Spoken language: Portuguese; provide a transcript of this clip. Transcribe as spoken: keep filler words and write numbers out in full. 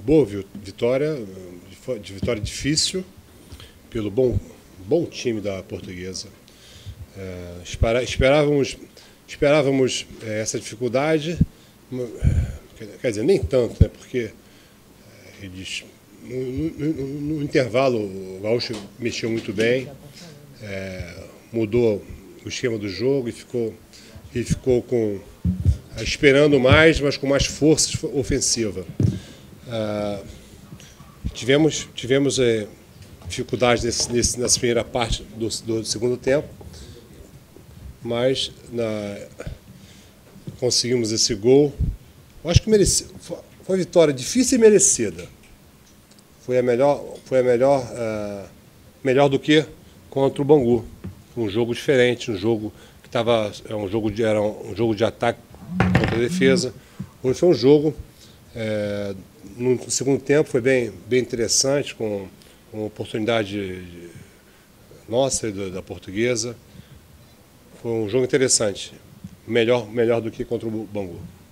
boa vitória, de vitória difícil, pelo bom, bom time da Portuguesa. É, espera, esperávamos esperávamos é, essa dificuldade, quer dizer, nem tanto, né, porque é, eles, no, no, no intervalo o Gaúcho mexeu muito bem, é, mudou o esquema do jogo e ficou, e ficou com, esperando mais, mas com mais força ofensiva. É, tivemos tivemos é, dificuldades nesse, nesse, nessa primeira parte do, do segundo tempo, mas na, conseguimos esse gol. Eu acho que mereci, foi uma vitória difícil e merecida. Foi a melhor, foi a melhor, uh, melhor do que contra o Bangu. Um jogo diferente, um jogo que estava, um jogo de, era um jogo de ataque contra a defesa. Hoje foi um jogo, é, no segundo tempo foi bem, bem interessante, com uma oportunidade de, de, nossa da, da Portuguesa. Foi um jogo interessante, melhor, melhor do que contra o Bangu.